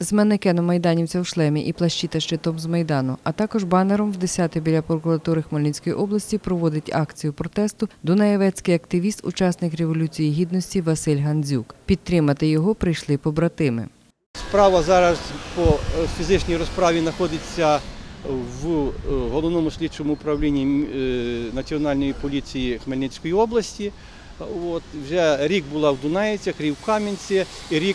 з манекеном майданівця у шлемі і плащі та щитом з Майдану, а також банером в 10-й біля прокуратури Хмельницької області проводить акцію протесту дунаєвецький активіст, учасник Революції Гідності Василь Гандзюк. Підтримати його прийшли побратими. Справа зараз по фізичній розправі знаходиться в Головному слідчому управлінні Національної поліції Хмельницької області. Вже рік була в Дунаївцях, рік в Кам'янці, і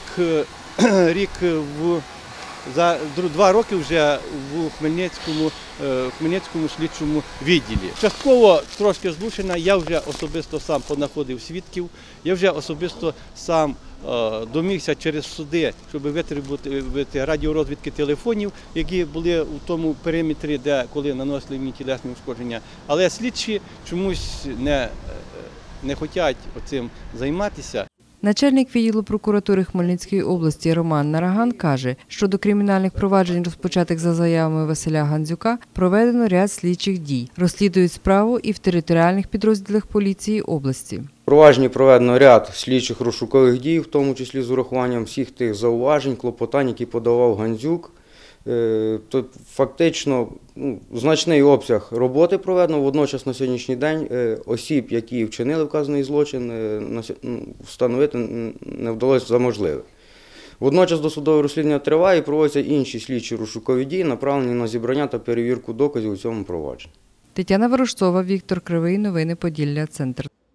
за 2 роки вже в Хмельницькому слідчому відділі. Частково трошки злучена, я вже особисто сам понаходив свідків, я вже особисто сам домігся через суди, щоб витребувати радіорозвідки телефонів, які були у тому периметрі, де коли наносили мені тілесні ушкодження. Але слідчі чомусь не хочуть цим займатися. Начальник відділу прокуратури Хмельницької області Роман Нараган каже, що до кримінальних проваджень, розпочатих за заявами Василя Гандзюка, проведено ряд слідчих дій. Розслідують справу і в територіальних підрозділах поліції області. В провадженні проведено ряд слідчих розшукових дій, в тому числі з урахуванням всіх тих зауважень, клопотань, які подавав Гандзюк. Фактично значний обсяг роботи проведено. Водночас на сьогоднішній день осіб, які вчинили вказаний злочин, встановити не вдалося за можливе. Водночас досудове розслідування триває і проводяться інші слідчі розшукові дії, направлені на зібрання та перевірку доказів у цьому провадженні. Тетяна Ворожцова, Віктор Кривий. Новини Поділля. Центр.